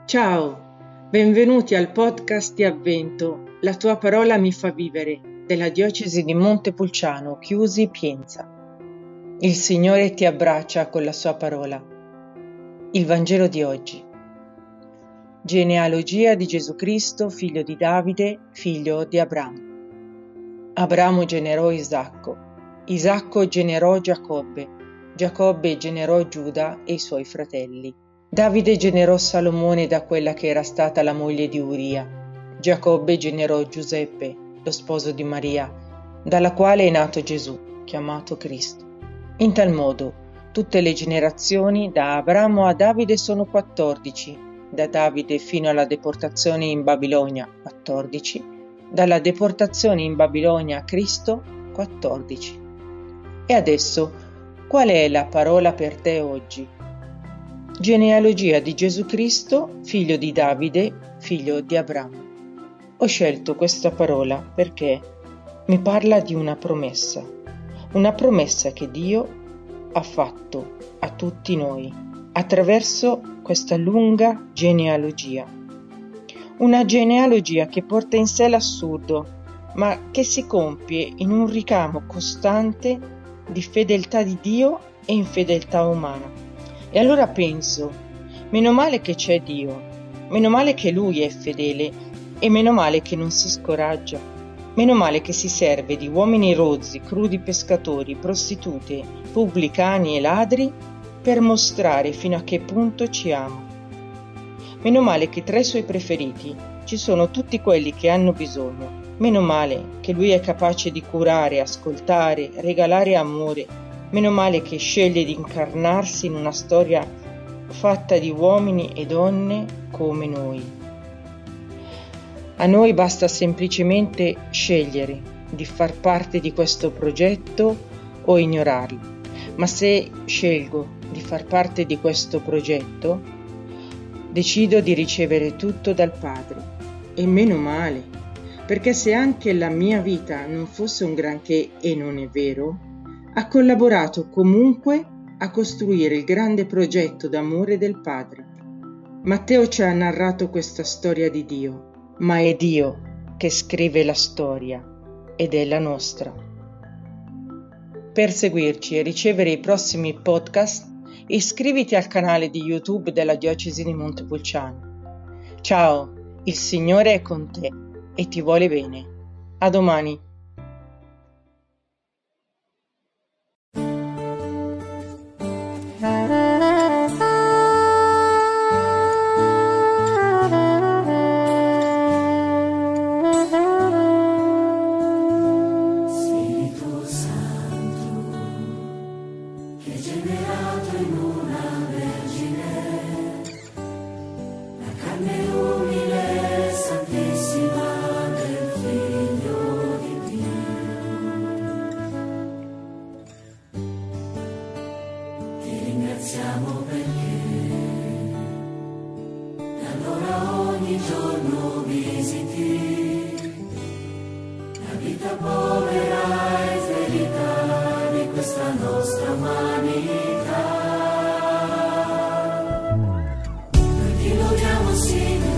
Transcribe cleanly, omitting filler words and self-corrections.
Ciao, benvenuti al podcast di Avvento, la tua parola mi fa vivere, della diocesi di Montepulciano, Chiusi, Pienza. Il Signore ti abbraccia con la sua parola. Il Vangelo di oggi. Genealogia di Gesù Cristo, figlio di Davide, figlio di Abramo. Abramo generò Isacco, Isacco generò Giacobbe, Giacobbe generò Giuda e i suoi fratelli. Davide generò Salomone da quella che era stata la moglie di Uria. Giacobbe generò Giuseppe, lo sposo di Maria, dalla quale è nato Gesù, chiamato Cristo. In tal modo, tutte le generazioni da Abramo a Davide sono 14, da Davide fino alla deportazione in Babilonia 14, dalla deportazione in Babilonia a Cristo 14. E adesso, qual è la parola per te oggi? Genealogia di Gesù Cristo, figlio di Davide, figlio di Abramo. Ho scelto questa parola perché mi parla di una promessa che Dio ha fatto a tutti noi attraverso questa lunga genealogia. Una genealogia che porta in sé l'assurdo, ma che si compie in un ricamo costante di fedeltà di Dio e infedeltà umana. E allora penso, meno male che c'è Dio, meno male che Lui è fedele e meno male che non si scoraggia, meno male che si serve di uomini rozzi, crudi pescatori, prostitute, pubblicani e ladri per mostrare fino a che punto ci ama. Meno male che tra i Suoi preferiti ci sono tutti quelli che hanno bisogno, meno male che Lui è capace di curare, ascoltare, regalare amore. Meno male che sceglie di incarnarsi in una storia fatta di uomini e donne come noi. A noi basta semplicemente scegliere di far parte di questo progetto o ignorarlo. Ma se scelgo di far parte di questo progetto, decido di ricevere tutto dal Padre. E meno male, perché se anche la mia vita non fosse un granché e non è vero, ha collaborato comunque a costruire il grande progetto d'amore del Padre. Matteo ci ha narrato questa storia di Dio, ma è Dio che scrive la storia ed è la nostra. Per seguirci e ricevere i prossimi podcast, iscriviti al canale di YouTube della Diocesi di Montepulciano. Ciao, il Signore è con te e ti vuole bene. A domani. Ringraziamo perché da allora ogni giorno visiti la vita povera e ferita di questa nostra umanità. Noi ti lodiamo, Signore.